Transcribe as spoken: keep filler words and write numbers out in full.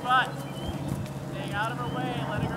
butt. Staying out of her way and letting her